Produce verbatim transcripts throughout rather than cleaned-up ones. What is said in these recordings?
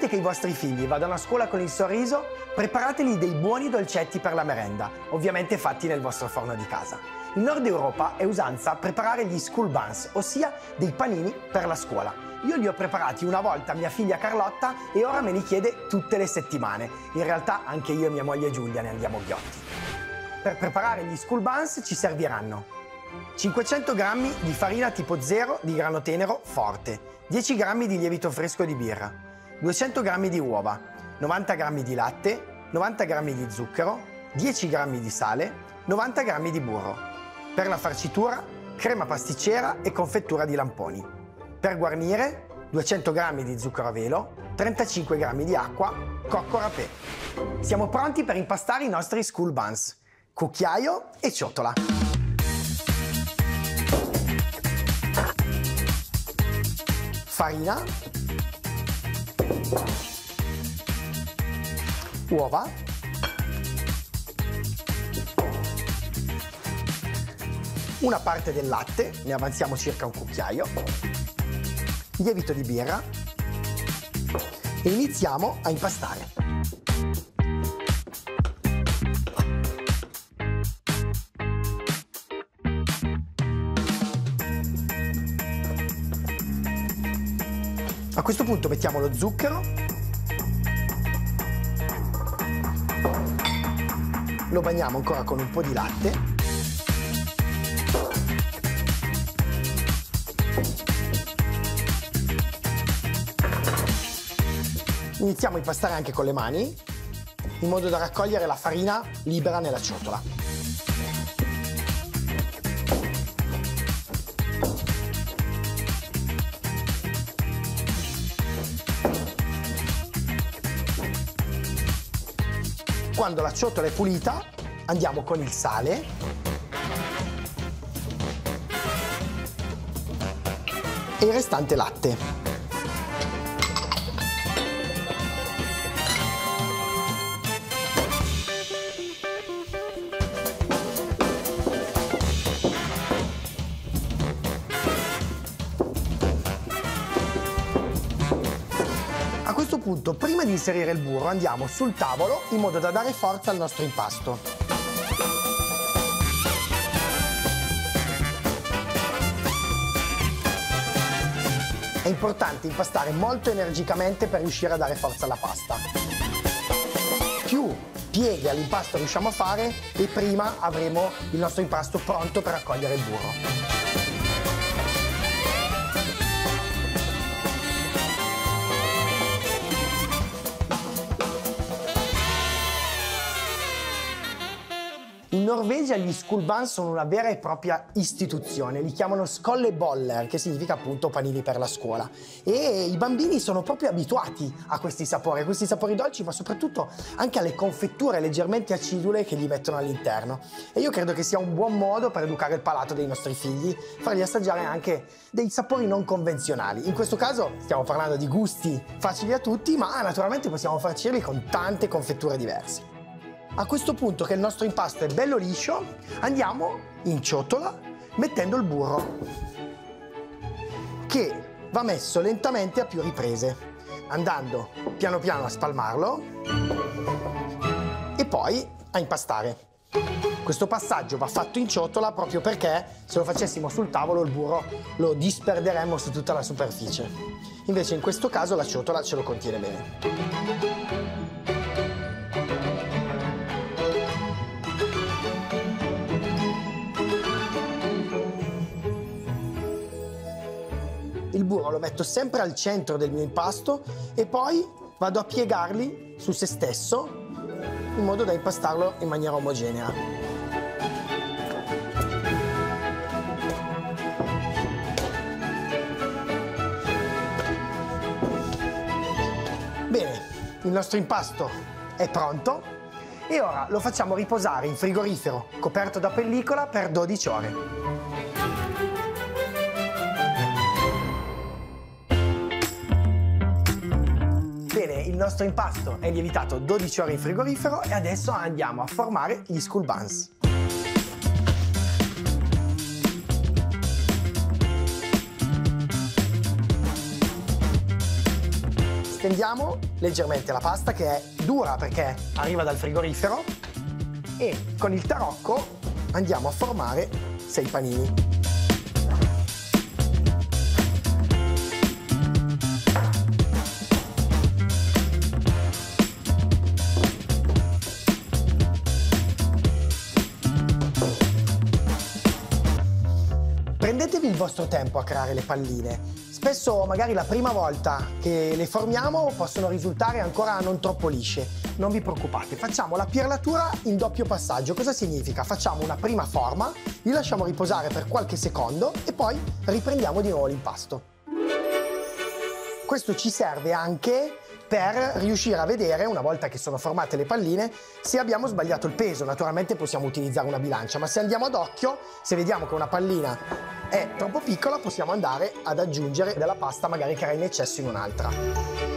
Volete che i vostri figli vadano a scuola con il sorriso? Preparateli dei buoni dolcetti per la merenda, ovviamente fatti nel vostro forno di casa. In Nord Europa è usanza preparare gli school buns, ossia dei panini per la scuola. Io li ho preparati una volta a mia figlia Carlotta e ora me li chiede tutte le settimane. In realtà anche io e mia moglie Giulia ne andiamo ghiotti. Per preparare gli school buns ci serviranno cinquecento grammi di farina tipo zero di grano tenero forte, dieci grammi di lievito fresco di birra, duecento grammi di uova, novanta grammi di latte, novanta grammi di zucchero, dieci grammi di sale, novanta grammi di burro. Per la farcitura, crema pasticcera e confettura di lamponi. Per guarnire, duecento grammi di zucchero a velo, trentacinque grammi di acqua, cocco râpé. Siamo pronti per impastare i nostri school buns. Cucchiaio e ciotola. Farina, uova, una parte del latte, ne avanziamo circa un cucchiaio, lievito di birra e iniziamo a impastare. A questo punto mettiamo lo zucchero, lo bagniamo ancora con un po' di latte, iniziamo a impastare anche con le mani, in modo da raccogliere la farina libera nella ciotola. Quando la ciotola è pulita, andiamo con il sale e il restante latte. A questo punto, prima di inserire il burro, andiamo sul tavolo in modo da dare forza al nostro impasto. È importante impastare molto energicamente per riuscire a dare forza alla pasta. Più pieghe all'impasto riusciamo a fare e prima avremo il nostro impasto pronto per raccogliere il burro. In Norvegia gli school buns sono una vera e propria istituzione, li chiamano skolleboller, che significa appunto panini per la scuola, e i bambini sono proprio abituati a questi sapori, a questi sapori dolci, ma soprattutto anche alle confetture leggermente acidule che gli mettono all'interno. E io credo che sia un buon modo per educare il palato dei nostri figli, fargli assaggiare anche dei sapori non convenzionali. In questo caso stiamo parlando di gusti facili a tutti, ma naturalmente possiamo farcirli con tante confetture diverse. A questo punto che il nostro impasto è bello liscio, andiamo in ciotola mettendo il burro, che va messo lentamente a più riprese, andando piano piano a spalmarlo e poi a impastare. Questo passaggio va fatto in ciotola proprio perché se lo facessimo sul tavolo il burro lo disperderemmo su tutta la superficie. Invece in questo caso la ciotola ce lo contiene bene. Il burro lo metto sempre al centro del mio impasto e poi vado a piegarli su se stesso in modo da impastarlo in maniera omogenea. Bene, il nostro impasto è pronto e ora lo facciamo riposare in frigorifero coperto da pellicola per dodici ore. Bene, il nostro impasto è lievitato dodici ore in frigorifero e adesso andiamo a formare gli school buns. stendiamo leggermente la pasta, che è dura perché arriva dal frigorifero, e con il tarocco andiamo a formare sei panini. Prendetevi il vostro tempo a creare le palline. Spesso magari la prima volta che le formiamo possono risultare ancora non troppo lisce. Non vi preoccupate, facciamo la pierlatura in doppio passaggio. Cosa significa? Facciamo una prima forma, li lasciamo riposare per qualche secondo e poi riprendiamo di nuovo l'impasto. Questo ci serve anche per riuscire a vedere, una volta che sono formate le palline, se abbiamo sbagliato il peso. Naturalmente possiamo utilizzare una bilancia, ma se andiamo ad occhio, se vediamo che una pallina è troppo piccola, possiamo andare ad aggiungere della pasta magari che era in eccesso in un'altra.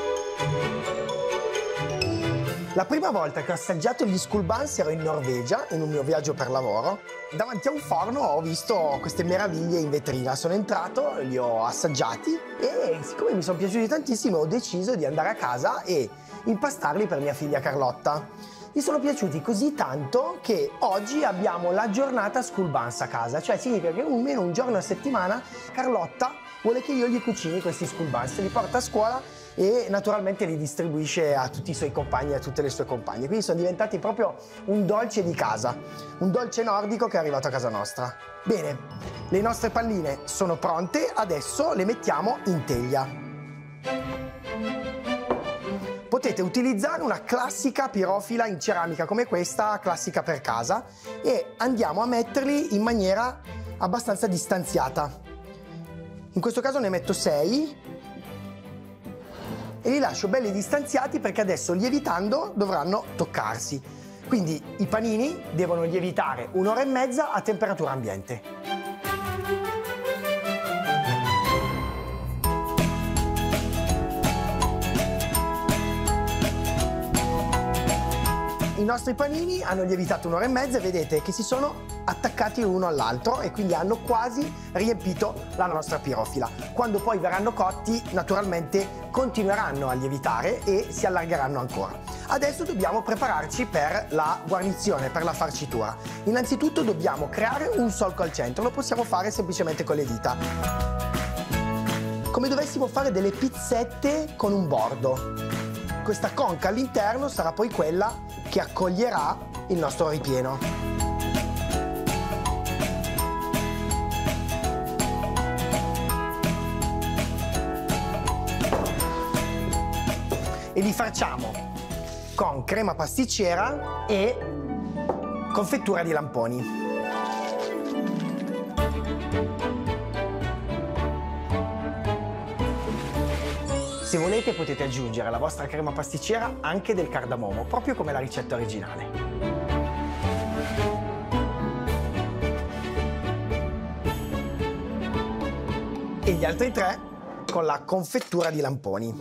La prima volta che ho assaggiato gli school buns ero in Norvegia, in un mio viaggio per lavoro. Davanti a un forno ho visto queste meraviglie in vetrina. Sono entrato, li ho assaggiati e siccome mi sono piaciuti tantissimo ho deciso di andare a casa e impastarli per mia figlia Carlotta. Mi sono piaciuti così tanto che oggi abbiamo la giornata school buns a casa, cioè significa che almeno un giorno a settimana Carlotta vuole che io gli cucini questi school buns, li porta a scuola e naturalmente li distribuisce a tutti i suoi compagni e a tutte le sue compagne. Quindi sono diventati proprio un dolce di casa, un dolce nordico che è arrivato a casa nostra. Bene, le nostre palline sono pronte, adesso le mettiamo in teglia. Potete utilizzare una classica pirofila in ceramica come questa, classica per casa, e andiamo a metterli in maniera abbastanza distanziata. In questo caso ne metto sei e li lascio belli distanziati perché adesso lievitando dovranno toccarsi. Quindi i panini devono lievitare un'ora e mezza a temperatura ambiente. I nostri panini hanno lievitato un'ora e mezza e vedete che si sono attaccati l'uno all'altro e quindi hanno quasi riempito la nostra pirofila. Quando poi verranno cotti, naturalmente continueranno a lievitare e si allargheranno ancora. Adesso dobbiamo prepararci per la guarnizione, per la farcitura. Innanzitutto dobbiamo creare un solco al centro, lo possiamo fare semplicemente con le dita. Come dovessimo fare delle pizzette con un bordo. Questa conca all'interno sarà poi quella che accoglierà il nostro ripieno. E li facciamo con crema pasticcera e confettura di lamponi. Se volete potete aggiungere alla vostra crema pasticcera anche del cardamomo, proprio come la ricetta originale. E gli altri tre con la confettura di lamponi.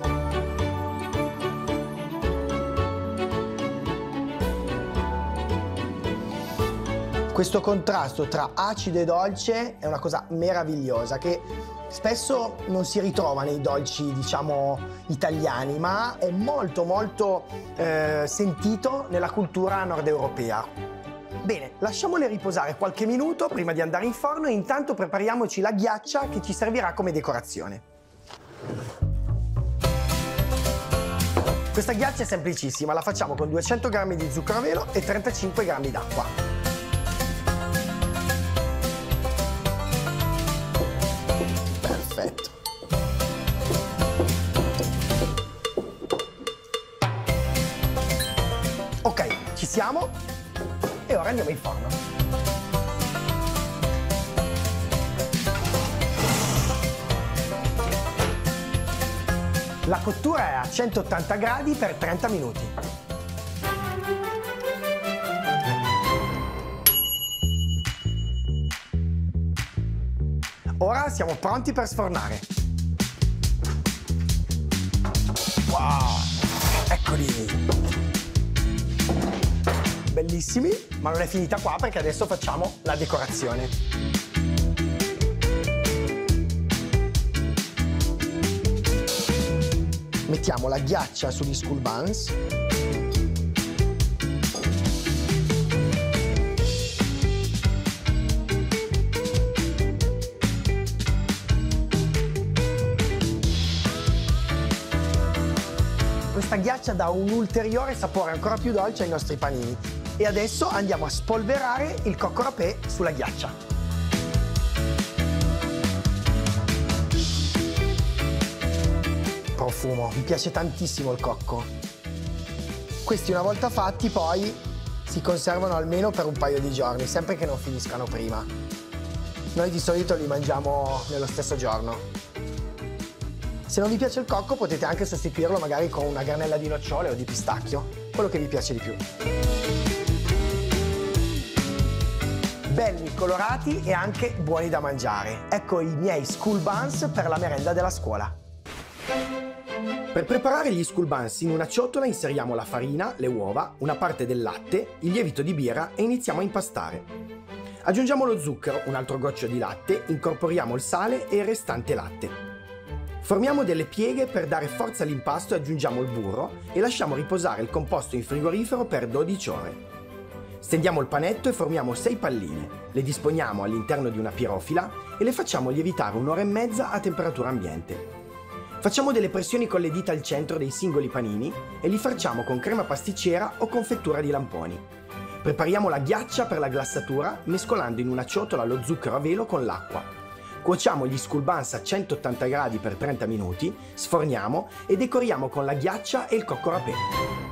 Questo contrasto tra acido e dolce è una cosa meravigliosa che spesso non si ritrova nei dolci, diciamo, italiani, ma è molto molto eh, sentito nella cultura nord europea. Bene, lasciamole riposare qualche minuto prima di andare in forno e intanto prepariamoci la ghiaccia che ci servirà come decorazione. Questa ghiaccia è semplicissima, la facciamo con duecento grammi di zucchero a velo e trentacinque grammi d'acqua. Perfetto. Ok, ci siamo e ora andiamo in forno. La cottura è a centottanta gradi per trenta minuti. Ora siamo pronti per sfornare. Wow! Eccoli! Bellissimi, ma non è finita qua perché adesso facciamo la decorazione. Mettiamo la ghiaccia sugli school buns. Questa ghiaccia dà un ulteriore sapore ancora più dolce ai nostri panini. E adesso andiamo a spolverare il cocco râpé sulla ghiaccia. Profumo, mi piace tantissimo il cocco. Questi una volta fatti poi si conservano almeno per un paio di giorni, sempre che non finiscano prima. Noi di solito li mangiamo nello stesso giorno. Se non vi piace il cocco potete anche sostituirlo magari con una granella di nocciole o di pistacchio, quello che vi piace di più. Belli, colorati e anche buoni da mangiare. Ecco i miei school buns per la merenda della scuola. Per preparare gli school buns in una ciotola inseriamo la farina, le uova, una parte del latte, il lievito di birra e iniziamo a impastare. Aggiungiamo lo zucchero, un altro goccio di latte, incorporiamo il sale e il restante latte. Formiamo delle pieghe per dare forza all'impasto e aggiungiamo il burro e lasciamo riposare il composto in frigorifero per dodici ore. Stendiamo il panetto e formiamo sei palline, le disponiamo all'interno di una pirofila e le facciamo lievitare un'ora e mezza a temperatura ambiente. Facciamo delle pressioni con le dita al centro dei singoli panini e li farciamo con crema pasticcera o con fettura di lamponi. Prepariamo la ghiaccia per la glassatura mescolando in una ciotola lo zucchero a velo con l'acqua. Cuociamo gli school buns a centottanta gradi per trenta minuti, sforniamo e decoriamo con la ghiaccia e il cocco râpé.